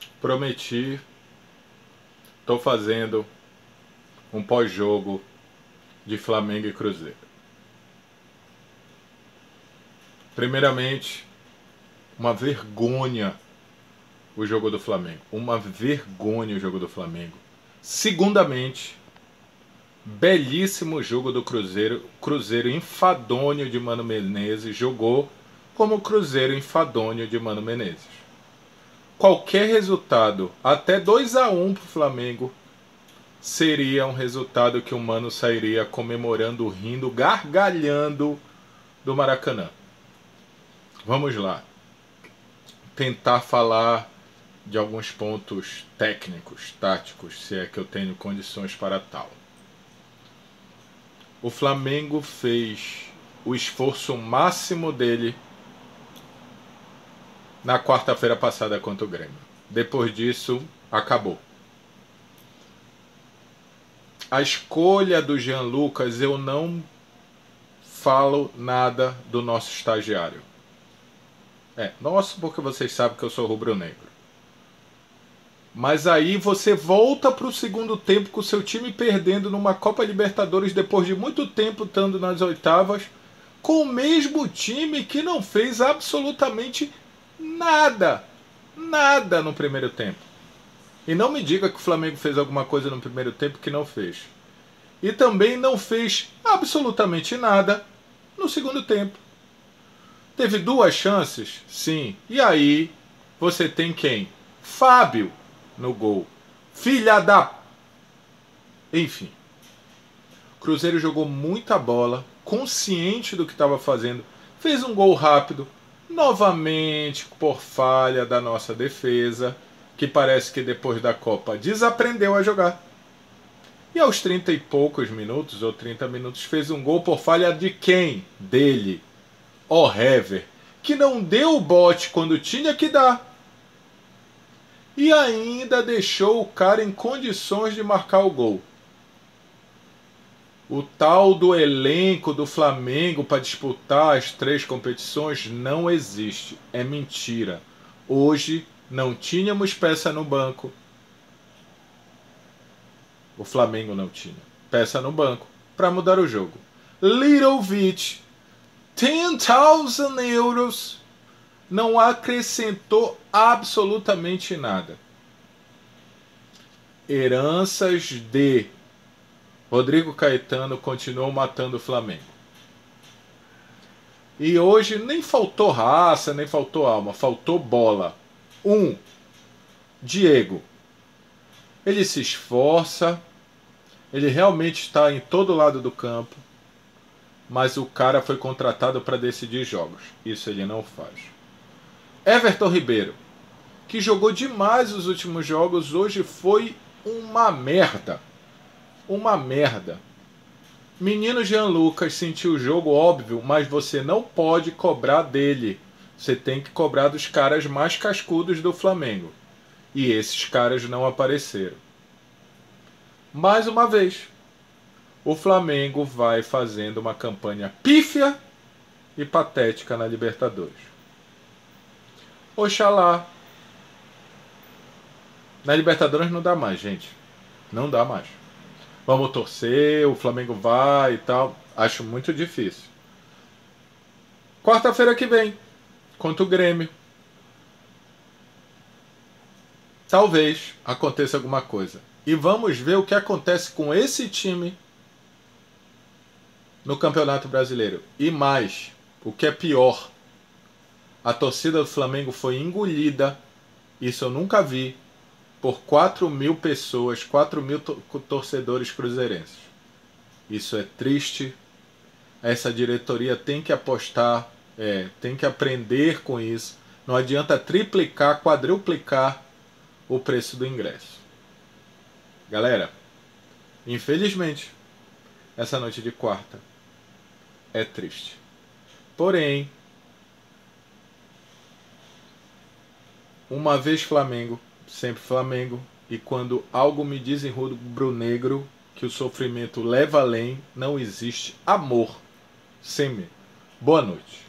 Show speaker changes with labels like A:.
A: Prometi, estou fazendo um pós-jogo de Flamengo e Cruzeiro. Primeiramente, uma vergonha o jogo do Flamengo. Uma vergonha o jogo do Flamengo. Segundamente, belíssimo jogo do Cruzeiro. Cruzeiro enfadonho de Mano Menezes. Jogou como Cruzeiro enfadonho de Mano Menezes. Qualquer resultado, até 2-1 para o Flamengo, seria um resultado que o Mano sairia comemorando, rindo, gargalhando do Maracanã. Vamos lá. Tentar falar de alguns pontos técnicos, táticos, se é que eu tenho condições para tal. O Flamengo fez o esforço máximo dele na quarta-feira passada contra o Grêmio. Depois disso, acabou. A escolha do Jean Lucas, eu não falo nada do nosso estagiário. Nosso porque vocês sabem que eu sou rubro-negro. Mas aí você volta para o segundo tempo com o seu time perdendo numa Copa Libertadores depois de muito tempo estando nas oitavas, com o mesmo time que não fez absolutamente nada no primeiro tempo. E não me diga que o Flamengo fez alguma coisa no primeiro tempo que não fez. E também não fez absolutamente nada no segundo tempo. Teve 2 chances? Sim. E aí você tem quem? Fábio no gol. Filha da... Enfim. O Cruzeiro jogou muita bola, consciente do que estava fazendo. Fez um gol rápido. Novamente por falha da nossa defesa, que parece que depois da Copa desaprendeu a jogar. E aos 30 e poucos minutos, ou 30 minutos, fez um gol por falha de quem? Dele. O Hever, que não deu o bote quando tinha que dar. E ainda deixou o cara em condições de marcar o gol. O tal do elenco do Flamengo para disputar as 3 competições não existe. É mentira. Hoje não tínhamos peça no banco. O Flamengo não tinha peça no banco para mudar o jogo. Lirovic, 10.000 euros, não acrescentou absolutamente nada. Heranças de Rodrigo Caetano continuou matando o Flamengo. E hoje nem faltou raça, nem faltou alma, faltou bola. Diego. Ele se esforça, ele realmente está em todo lado do campo, mas o cara foi contratado para decidir jogos. Isso ele não faz. Everton Ribeiro, que jogou demais os últimos jogos, hoje foi uma merda. Uma merda. Menino Jean Lucas sentiu o jogo, óbvio, mas você não pode cobrar dele. Você tem que cobrar dos caras mais cascudos do Flamengo. E esses caras não apareceram. Mais uma vez, o Flamengo vai fazendo uma campanha pífia e patética na Libertadores. Oxalá. Na Libertadores não dá mais, gente. Não dá mais. Vamos torcer, o Flamengo vai e tal. Acho muito difícil. Quarta-feira que vem, contra o Grêmio. Talvez aconteça alguma coisa. E vamos ver o que acontece com esse time no Campeonato Brasileiro. E mais, o que é pior, a torcida do Flamengo foi engolida, isso eu nunca vi, por 4.000 pessoas, 4.000 torcedores cruzeirenses. Isso é triste. Essa diretoria tem que apostar, tem que aprender com isso. Não adianta triplicar, quadruplicar o preço do ingresso. Galera, infelizmente, essa noite de quarta é triste. Porém, uma vez Flamengo, sempre Flamengo, e quando algo me diz em rubro-negro que o sofrimento leva além, não existe amor sem medo. Boa noite.